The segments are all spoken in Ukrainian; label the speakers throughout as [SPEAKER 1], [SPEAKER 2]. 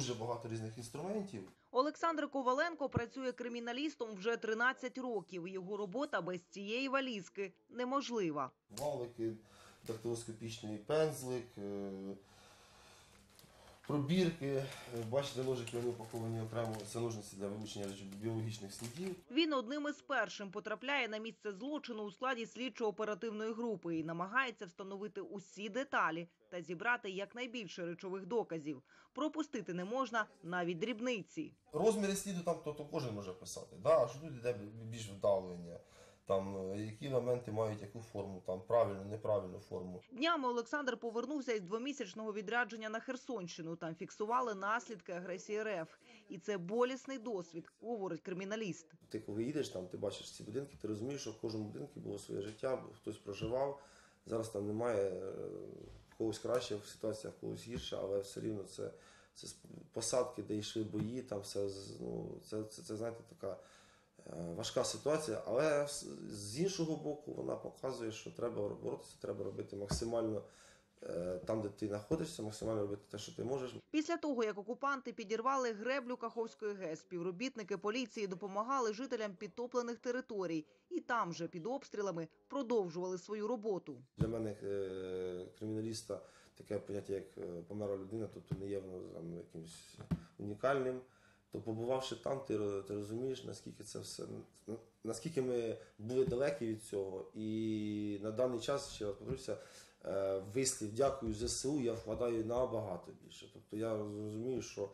[SPEAKER 1] дуже багато різних інструментів.
[SPEAKER 2] Олександр Коваленко працює криміналістом вже 13 років. Його робота без цієї валізки неможлива.
[SPEAKER 1] Валики, дактилоскопічний пензлик, пробірки. Бачите, ножики вони упаковані окремо. Це ножниці для вилучення біологічних слідів.
[SPEAKER 2] Він одним із першим потрапляє на місце злочину у складі слідчо-оперативної групи і намагається встановити усі деталі та зібрати якнайбільше речових доказів. Пропустити не можна навіть дрібниці.
[SPEAKER 1] Розміри сліду там то кожен може писати. Да? А що тут йде більш вдавлення? Там, які елементи мають яку форму, там правильну, неправильну форму.
[SPEAKER 2] Днями Олександр повернувся із двомісячного відрядження на Херсонщину. Там фіксували наслідки агресії РФ. І це болісний досвід, говорить криміналіст.
[SPEAKER 1] Ти коли їдеш, там, ти бачиш ці будинки, ти розумієш, що в кожному будинку було своє життя, хтось проживав. Зараз там немає, в когось краще в ситуаціях, в когось гірше, але все рівно це посадки, де йшли бої, там все, ну, це знаєте, така важка ситуація, але з іншого боку вона показує, що треба боротися, треба робити максимально там, де ти знаходишся, максимально робити те, що ти можеш.
[SPEAKER 2] Після того, як окупанти підірвали греблю Каховської ГЕС, співробітники поліції допомагали жителям підтоплених територій. І там же під обстрілами продовжували свою роботу.
[SPEAKER 1] Для мене криміналіста таке поняття, як померла людина, тобто не є воно там якимось унікальним. То побувавши там, ти розумієш, наскільки це все, наскільки ми були далекі від цього. І на даний час, ще раз повторюся, вислів «дякую ЗСУ» я вкладаю набагато більше. Тобто я розумію, що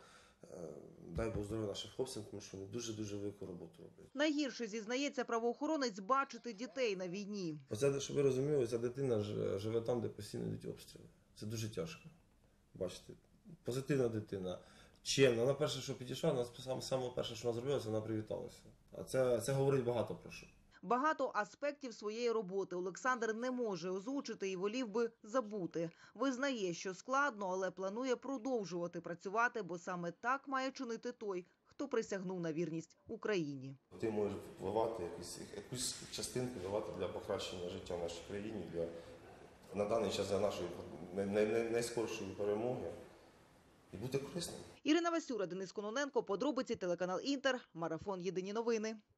[SPEAKER 1] дай Бог здоров'я нашим хлопцям, тому що вони дуже-дуже велику роботу роблять.
[SPEAKER 2] Найгірше, зізнається правоохоронець, бачити дітей на війні.
[SPEAKER 1] Оце, щоб ви розуміли, ця дитина живе там, де постійно йдуть обстріли. Це дуже тяжко. Бачите, позитивна дитина. Чемна. Вона перше, що підійшла, саме перше, що вона зробила, це вона привіталася. А це говорить багато про що.
[SPEAKER 2] Багато аспектів своєї роботи Олександр не може озвучити і волів би забути. Визнає, що складно, але планує продовжувати працювати, бо саме так має чинити той, хто присягнув на вірність Україні.
[SPEAKER 1] Ти можеш впливати, якусь частинку давати для покращення життя в нашій країні, на даний час для нашої найскорішої перемоги. І бути корисним.
[SPEAKER 2] Ірина Васюра, Денис Кононенко, подробиці, телеканал Інтер, марафон «Єдині новини».